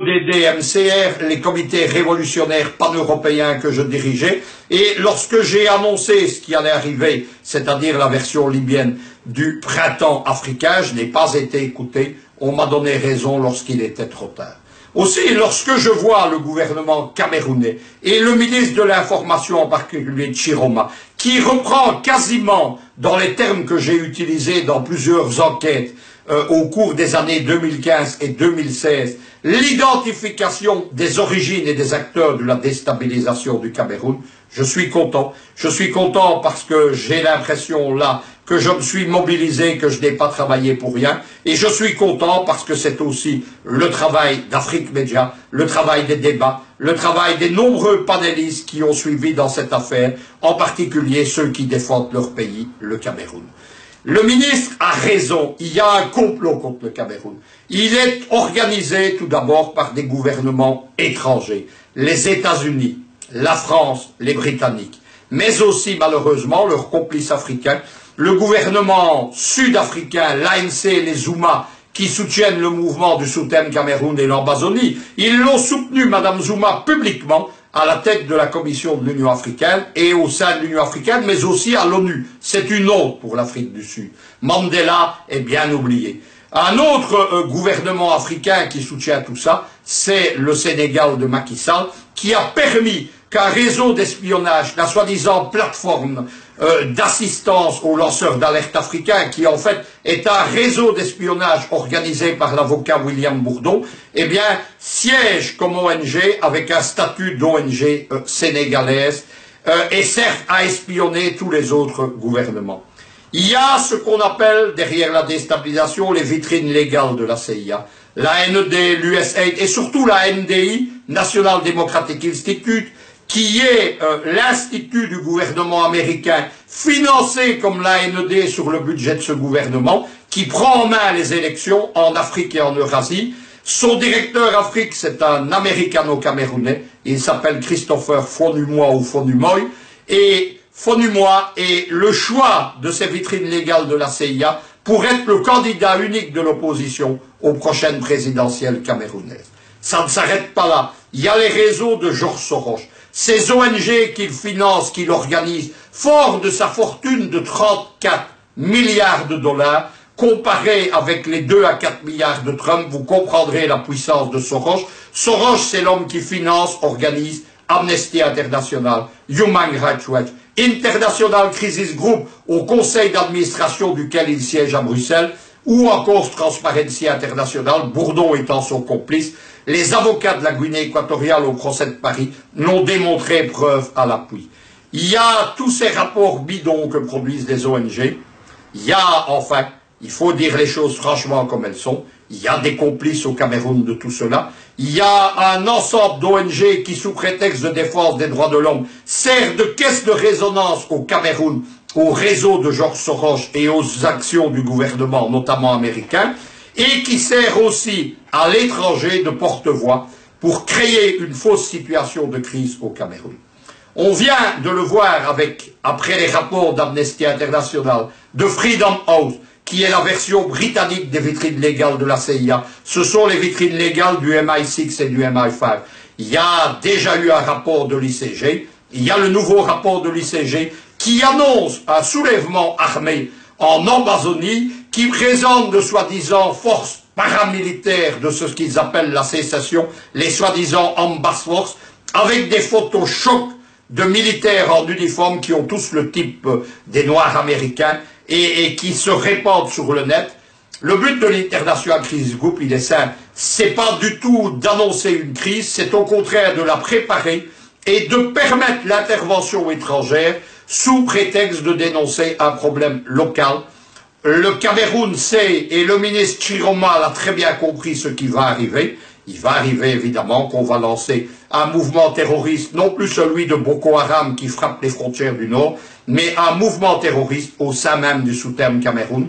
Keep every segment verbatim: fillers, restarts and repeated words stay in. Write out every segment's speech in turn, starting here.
des D M C R, les comités révolutionnaires pan-européens que je dirigeais, et lorsque j'ai annoncé ce qui allait arriver, c'est-à-dire la version libyenne du printemps africain, je n'ai pas été écouté, on m'a donné raison lorsqu'il était trop tard. Aussi, lorsque je vois le gouvernement camerounais et le ministre de l'Information, en particulier Chiroma, qui reprend quasiment dans les termes que j'ai utilisés dans plusieurs enquêtes euh, au cours des années deux mille quinze et deux mille seize, l'identification des origines et des acteurs de la déstabilisation du Cameroun, je suis content. Je suis content parce que j'ai l'impression là que je me suis mobilisé, que je n'ai pas travaillé pour rien. Et je suis content parce que c'est aussi le travail d'Afrique Média, le travail des débats, le travail des nombreux panélistes qui ont suivi dans cette affaire, en particulier ceux qui défendent leur pays, le Cameroun. Le ministre a raison, il y a un complot contre le Cameroun. Il est organisé tout d'abord par des gouvernements étrangers, les États-Unis, la France, les Britanniques, mais aussi malheureusement leurs complices africains, le gouvernement sud-africain, l'A N C, les Zuma, qui soutiennent le mouvement du Southern Cameroun et l'Ambazonie. Ils l'ont soutenu, Madame Zuma, publiquement, à la tête de la Commission de l'Union africaine et au sein de l'Union africaine, mais aussi à l'ONU. C'est une honte pour l'Afrique du Sud. Mandela est bien oublié. Un autre euh, gouvernement africain qui soutient tout ça, c'est le Sénégal de Macky Sall, qui a permis qu'un réseau d'espionnage, la soi-disant plateforme euh, d'assistance aux lanceurs d'alerte africains, qui en fait est un réseau d'espionnage organisé par l'avocat William Bourdon, eh bien, siège comme O N G avec un statut d'O N G euh, sénégalaise euh, et sert à espionner tous les autres gouvernements. Il y a ce qu'on appelle, derrière la déstabilisation, les vitrines légales de la C I A. La N E D, l'U S A I D et surtout la N D I, National Democratic Institute, qui est euh, l'institut du gouvernement américain, financé comme la N E D sur le budget de ce gouvernement, qui prend en main les élections en Afrique et en Eurasie. Son directeur Afrique, c'est un américano-camerounais, il s'appelle Christopher Fonumoy ou Fonumoy, et Fonumoy est le choix de ces vitrines légales de la C I A pour être le candidat unique de l'opposition aux prochaines présidentielles camerounaises. Ça ne s'arrête pas là. Il y a les réseaux de George Soros. Ces O N G qu'il finance, qu'il organise, fort de sa fortune de trente-quatre milliards de dollars, comparé avec les deux à quatre milliards de Trump, vous comprendrez la puissance de Soros. Soros, c'est l'homme qui finance, organise Amnesty International, Human Rights Watch, International Crisis Group, au conseil d'administration duquel il siège à Bruxelles, ou encore Transparency International, Bourdon étant son complice. Les avocats de la Guinée équatoriale au procès de Paris l'ont démontré, preuve à l'appui. Il y a tous ces rapports bidons que produisent les O N G. Il y a, enfin, il faut dire les choses franchement comme elles sont, il y a des complices au Cameroun de tout cela. Il y a un ensemble d'O N G qui, sous prétexte de défense des droits de l'homme, sert de caisse de résonance au Cameroun, au réseau de George Soros et aux actions du gouvernement, notamment américain, et qui sert aussi à l'étranger de porte-voix pour créer une fausse situation de crise au Cameroun. On vient de le voir avec, après les rapports d'Amnesty International, de Freedom House, qui est la version britannique des vitrines légales de la C I A. Ce sont les vitrines légales du M I six et du M I cinq. Il y a déjà eu un rapport de l'I C G, il y a le nouveau rapport de l'I C G qui annonce un soulèvement armé en Ambazonie, qui présente de soi-disant forces paramilitaires de ce qu'ils appellent la sécession, les soi-disant Ambas Force, avec des photos chocs de militaires en uniforme qui ont tous le type des Noirs américains et, et qui se répandent sur le net. Le but de l'International Crisis Group, il est simple, c'est pas du tout d'annoncer une crise, c'est au contraire de la préparer et de permettre l'intervention étrangère sous prétexte de dénoncer un problème local. Le Cameroun sait, et le ministre Chiroma l'a très bien compris ce qui va arriver. Il va arriver évidemment qu'on va lancer un mouvement terroriste, non plus celui de Boko Haram qui frappe les frontières du Nord, mais un mouvement terroriste au sein même du Southern Cameroun.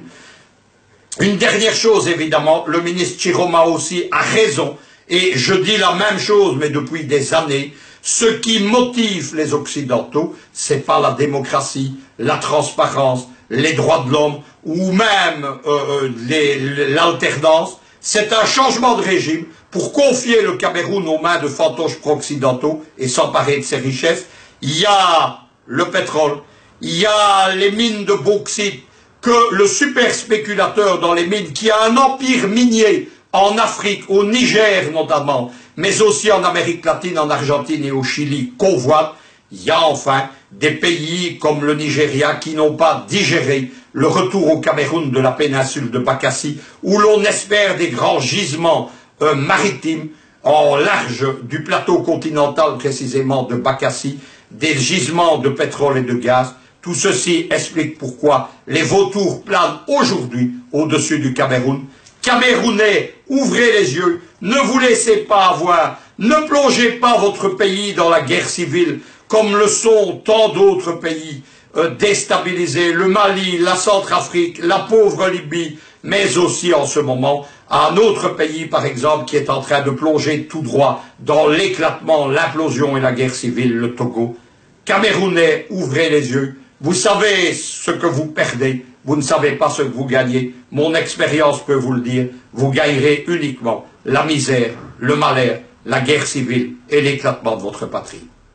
Une dernière chose évidemment, le ministre Chiroma aussi a raison, et je dis la même chose mais depuis des années. Ce qui motive les Occidentaux, c'est pas la démocratie, la transparence, les droits de l'homme ou même euh, l'alternance. C'est un changement de régime pour confier le Cameroun aux mains de fantoches pro-occidentaux et s'emparer de ses richesses. Il y a le pétrole, il y a les mines de bauxite, que le super spéculateur dans les mines, qui a un empire minier en Afrique, au Niger notamment, mais aussi en Amérique latine, en Argentine et au Chili, convoite. Il y a enfin des pays comme le Nigeria qui n'ont pas digéré le retour au Cameroun de la péninsule de Bakassi, où l'on espère des grands gisements euh, maritimes en large du plateau continental précisément de Bakassi, des gisements de pétrole et de gaz. Tout ceci explique pourquoi les vautours planent aujourd'hui au-dessus du Cameroun. Camerounais, ouvrez les yeux, ne vous laissez pas avoir, ne plongez pas votre pays dans la guerre civile, comme le sont tant d'autres pays euh, déstabilisés, le Mali, la Centrafrique, la pauvre Libye, mais aussi en ce moment un autre pays, par exemple, qui est en train de plonger tout droit dans l'éclatement, l'implosion et la guerre civile, le Togo. Camerounais, ouvrez les yeux, vous savez ce que vous perdez, vous ne savez pas ce que vous gagnez. Mon expérience peut vous le dire, vous gagnerez uniquement la misère, le malheur, la guerre civile et l'éclatement de votre patrie.